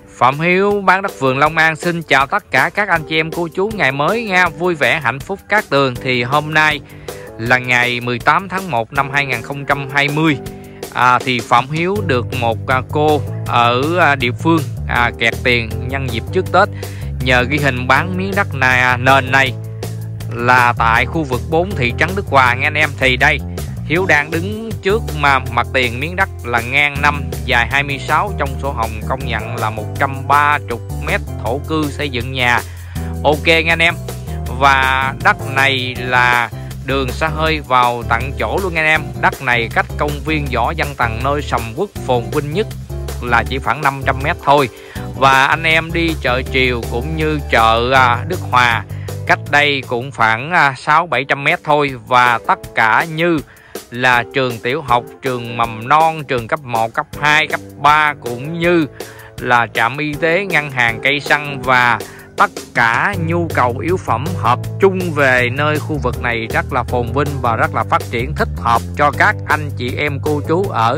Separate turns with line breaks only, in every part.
Phạm Hiếu bán đất vườn Long An xin chào tất cả các anh chị em cô chú ngày mới nha, vui vẻ hạnh phúc cát tường. Thì hôm nay là ngày 18 tháng 1 năm 2020. Thì Phạm Hiếu được một cô ở địa phương kẹt tiền nhân dịp trước Tết, nhờ ghi hình bán miếng đất nền này là tại khu vực 4 thị trấn Đức Hòa nghe anh em. Thì đây Hiếu đang đứng trước mà mặt tiền miếng đất là ngang 5 dài 26, trong sổ hồng công nhận là 130 mét thổ cư xây dựng nhà. Ok nghe anh em. Và đất này là đường xa hơi vào tận chỗ luôn nghe anh em. Đất này cách công viên Võ Văn Tần nơi sầm uất phồn vinh nhất là chỉ khoảng 500 mét thôi. Và anh em đi chợ Triều cũng như chợ Đức Hòa cách đây cũng khoảng 600-700 mét thôi. Và tất cả như là trường tiểu học, trường mầm non, trường cấp 1, cấp 2, cấp 3 cũng như là trạm y tế, ngân hàng, cây xăng và tất cả nhu cầu yếu phẩm hợp chung về nơi khu vực này rất là phồn vinh và rất là phát triển, thích hợp cho các anh chị em cô chú ở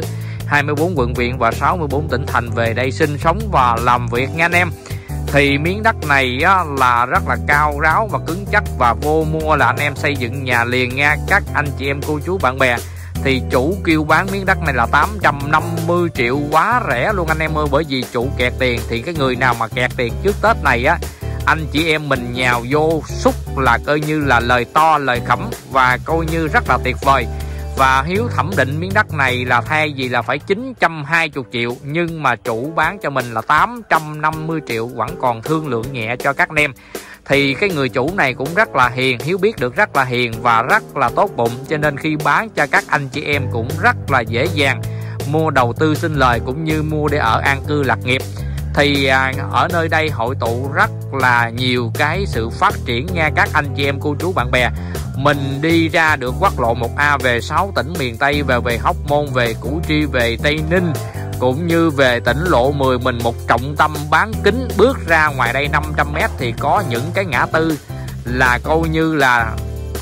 24 quận huyện và 64 tỉnh thành về đây sinh sống và làm việc nha anh em. Thì miếng đất này là rất là cao ráo và cứng chắc, và vô mua là anh em xây dựng nhà liền nha các anh chị em cô chú bạn bè. Thì chủ kêu bán miếng đất này là 850 triệu, quá rẻ luôn anh em ơi, bởi vì chủ kẹt tiền. Thì cái người nào mà kẹt tiền trước Tết này anh chị em mình nhào vô xúc là coi như là lời to lời khẩm và coi như rất là tuyệt vời. Và Hiếu thẩm định miếng đất này là thay vì là phải 920 triệu nhưng mà chủ bán cho mình là 850 triệu, vẫn còn thương lượng nhẹ cho các anh em. Thì cái người chủ này cũng rất là hiền, Hiếu biết được rất là hiền và rất là tốt bụng, cho nên khi bán cho các anh chị em cũng rất là dễ dàng mua đầu tư sinh lời cũng như mua để ở an cư lạc nghiệp. Thì ở nơi đây hội tụ rất là nhiều cái sự phát triển nha các anh chị em cô chú bạn bè. Mình đi ra được quốc lộ 1A về 6 tỉnh miền Tây, về Hóc Môn, về Củ Chi, về Tây Ninh cũng như về tỉnh lộ 10, mình một trọng tâm bán kính. Bước ra ngoài đây 500 m thì có những cái ngã tư là coi như là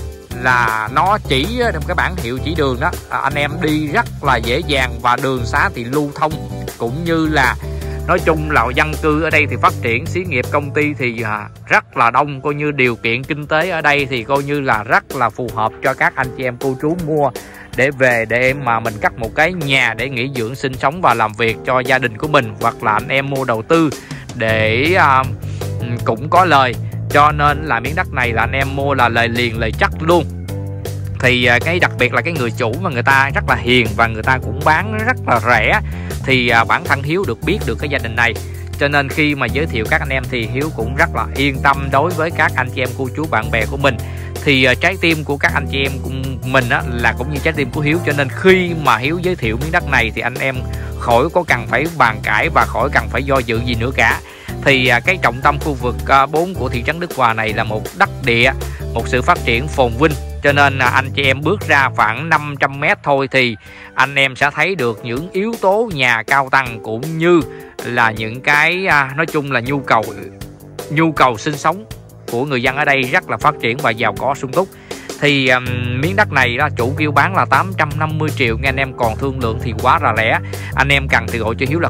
nó chỉ cái bảng hiệu chỉ đường đó, anh em đi rất là dễ dàng. Và đường xá thì lưu thông cũng như là nói chung là dân cư ở đây thì phát triển, xí nghiệp công ty thì rất là đông, coi như điều kiện kinh tế ở đây thì coi như là rất là phù hợp cho các anh chị em cô chú mua để về để mà mình cắt một cái nhà để nghỉ dưỡng sinh sống và làm việc cho gia đình của mình, hoặc là anh em mua đầu tư để cũng có lời. Cho nên là miếng đất này là anh em mua là lời liền lời chắc luôn. Thì cái đặc biệt là cái người chủ mà người ta rất là hiền và người ta cũng bán rất là rẻ. Thì bản thân Hiếu được biết được cái gia đình này, cho nên khi mà giới thiệu các anh em thì Hiếu cũng rất là yên tâm đối với các anh chị em cô chú bạn bè của mình. Thì trái tim của các anh chị em của mình là cũng như trái tim của Hiếu, cho nên khi mà Hiếu giới thiệu miếng đất này thì anh em khỏi có cần phải bàn cãi và khỏi cần phải do dự gì nữa cả. Thì cái trọng tâm khu vực 4 của thị trấn Đức Hòa này là một đất địa, một sự phát triển phồn vinh. Cho nên anh chị em bước ra khoảng 500 m thôi thì anh em sẽ thấy được những yếu tố nhà cao tầng cũng như là những cái nói chung là nhu cầu sinh sống của người dân ở đây rất là phát triển và giàu có sung túc. Thì miếng đất này chủ kêu bán là 850 triệu nghe anh em, còn thương lượng thì quá là rẻ. Anh em cần thì gọi cho Hiếu là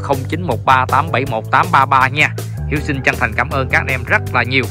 0913871833 nha. Hiếu xin chân thành cảm ơn các anh em rất là nhiều.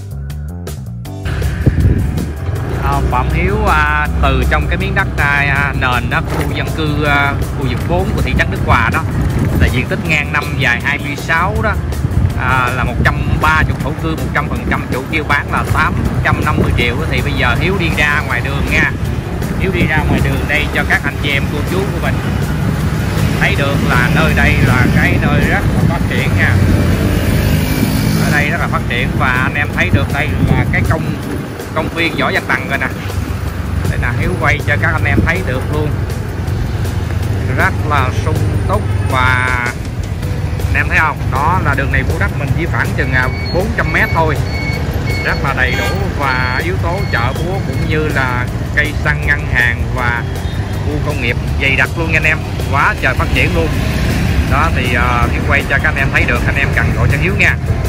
Phạm Hiếu từ trong cái miếng đất nền đó, khu dân cư khu vực 4 của thị trấn Đức Hòa đó, là diện tích ngang 5 dài 26 đó, là 130 thổ cư 100%, chủ kêu bán là 850 triệu. Thì bây giờ Hiếu đi ra ngoài đường nha, Hiếu đi ra ngoài đường đây cho các anh chị em cô chú của mình thấy được là nơi đây là cái nơi rất là phát triển nha. Ở đây rất là phát triển và anh em thấy được đây là cái công viên Võ Văn Tần rồi nè. Đây là Hiếu quay cho các anh em thấy được luôn, rất là sung túc. Và anh em thấy không, đó là đường này mua đất mình chỉ khoảng chừng 400 m thôi, rất là đầy đủ và yếu tố chợ búa cũng như là cây xăng, ngân hàng và khu công nghiệp dày đặc luôn nha anh em, quá trời phát triển luôn đó. Thì Hiếu quay cho các anh em thấy được, anh em cần gọi cho Hiếu nha.